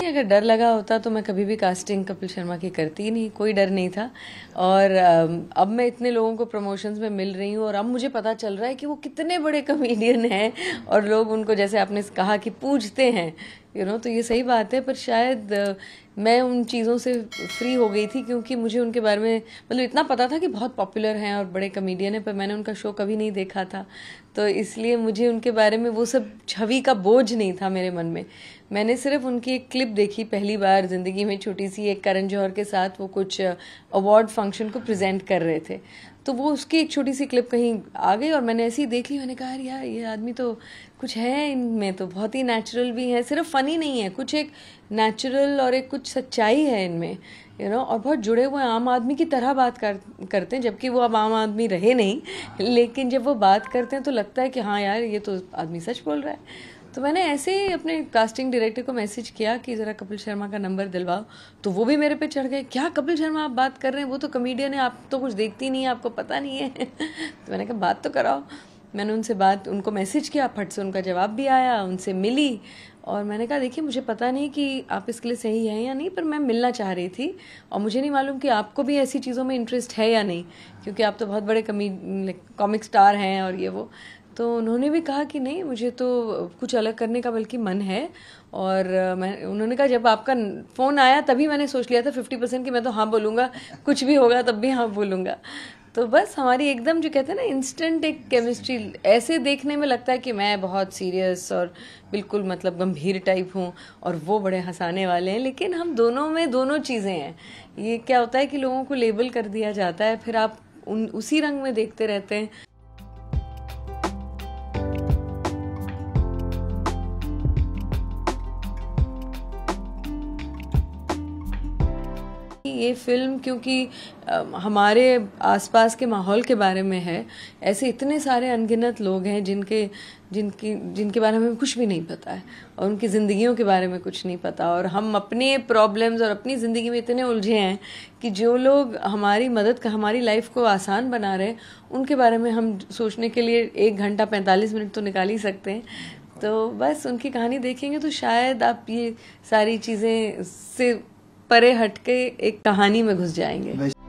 अगर डर लगा होता तो मैं कभी भी कास्टिंग कपिल शर्मा की करती ही नहीं, कोई डर नहीं था। और अब मैं इतने लोगों को प्रमोशंस में मिल रही हूँ और अब मुझे पता चल रहा है कि वो कितने बड़े कॉमेडियन हैं और लोग उनको, जैसे आपने कहा कि पूजते हैं, तो ये सही बात है। पर शायद मैं उन चीज़ों से फ्री हो गई थी क्योंकि मुझे उनके बारे में मतलब इतना पता था कि बहुत पॉपुलर हैं और बड़े कॉमेडियन हैं, पर मैंने उनका शो कभी नहीं देखा था, तो इसलिए मुझे उनके बारे में वो सब छवि का बोझ नहीं था मेरे मन में। मैंने सिर्फ उनकी एक क्लिप देखी पहली बार ज़िंदगी में, छोटी सी, एक करण जौहर के साथ वो कुछ अवार्ड फंक्शन को प्रेजेंट कर रहे थे, तो वो उसकी एक छोटी सी क्लिप कहीं आ गई और मैंने ऐसे ही देख ली। मैंने कहा यार ये आदमी तो कुछ है इनमें, तो बहुत ही नेचुरल भी है, सिर्फ फ़नी नहीं है, कुछ एक नेचुरल और एक कुछ सच्चाई है इनमें, और बहुत जुड़े हुए आम आदमी की तरह बात करते हैं, जबकि वो अब आम आदमी रहे नहीं, लेकिन जब वो बात करते हैं तो लगता है कि हाँ यार ये तो आदमी सच बोल रहा है। तो मैंने ऐसे ही अपने कास्टिंग डायरेक्टर को मैसेज किया कि ज़रा कपिल शर्मा का नंबर दिलवाओ, तो वो भी मेरे पे चढ़ गए, क्या कपिल शर्मा आप बात कर रहे हैं, वो तो कॉमेडियन है, आप तो कुछ देखती नहीं है, आपको पता नहीं है। तो मैंने कहा बात तो कराओ। मैंने उनको मैसेज किया, फट से उनका जवाब भी आया, उनसे मिली और मैंने कहा देखिए मुझे पता नहीं कि आप इसके लिए सही हैं या नहीं, पर मैं मिलना चाह रही थी और मुझे नहीं मालूम कि आपको भी ऐसी चीज़ों में इंटरेस्ट है या नहीं, क्योंकि आप तो बहुत बड़े कॉमिक स्टार हैं और ये वो। तो उन्होंने भी कहा कि नहीं, मुझे तो कुछ अलग करने का बल्कि मन है। और उन्होंने कहा जब आपका फ़ोन आया तभी मैंने सोच लिया था 50% कि मैं तो हाँ बोलूँगा, कुछ भी होगा तब भी हाँ बोलूँगा। तो बस हमारी एकदम, जो कहते हैं ना, इंस्टेंट एक केमिस्ट्री। ऐसे देखने में लगता है कि मैं बहुत सीरियस और बिल्कुल मतलब गंभीर टाइप हूँ और वो बड़े हंसाने वाले हैं, लेकिन हम दोनों में दोनों चीज़ें हैं। ये क्या होता है कि लोगों को लेबल कर दिया जाता है, फिर आप उसी रंग में देखते रहते हैं। ये फिल्म क्योंकि हमारे आसपास के माहौल के बारे में है, ऐसे इतने सारे अनगिनत लोग हैं जिनके बारे में कुछ भी नहीं पता है और उनकी ज़िंदगियों के बारे में कुछ नहीं पता, और हम अपने प्रॉब्लम्स और अपनी ज़िंदगी में इतने उलझे हैं कि जो लोग हमारी लाइफ को आसान बना रहे हैं, उनके बारे में हम सोचने के लिए 1 घंटा 45 मिनट तो निकाल ही सकते हैं। तो बस उनकी कहानी देखेंगे तो शायद आप ये सारी चीज़ें से परे हटके एक कहानी में घुस जाएंगे।